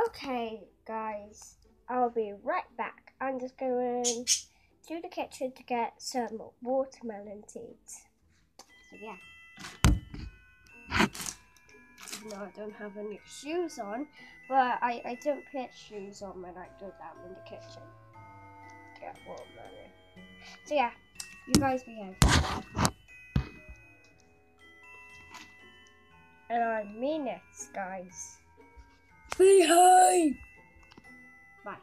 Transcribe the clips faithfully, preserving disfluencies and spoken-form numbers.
Okay, guys, I'll be right back. I'm just going to the kitchen to get some watermelon seeds. So yeah. No, I don't have any shoes on, but I, I don't put shoes on when I go down in the kitchen to get watermelon. So yeah, you guys behave. And I mean it, guys. Behave! Bye.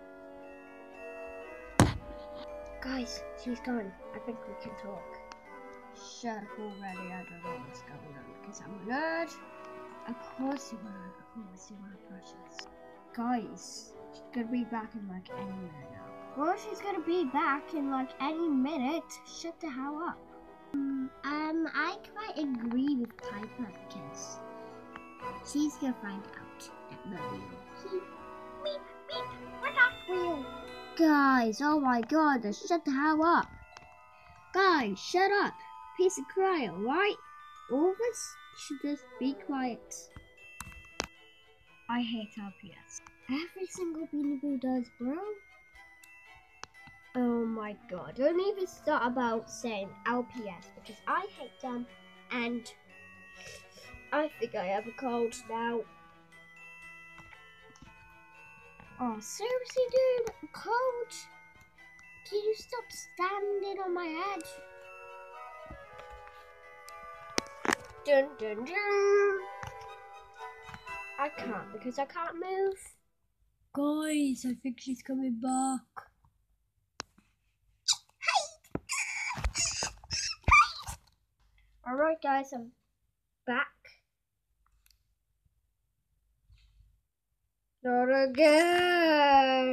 Guys, she's gone. I think we can talk. Shut up already, I don't know what's going on because I'm a nerd. Of course you are, of course you are, precious. Guys, she's gonna be back in like any minute now. Of course she's gonna be back in like any minute. Shut the hell up. Um, um I quite agree with Piper because she's gonna find out that the wheel. Beep, beep, beep, we're not wheel. Guys, oh my god, shut the hell up. Guys, shut up. Piece of cry, alright? All of us should just be quiet. I hate L P S. Every single Beanie Boo does, bro. Oh my god, don't even start about saying L P S because I hate them and I think I have a cold now. Oh, seriously, dude? A cold? Can you stop standing on my head? Dun dun dun. I can't because I can't move. Guys, I think she's coming back. Alright guys, I'm back. Not again.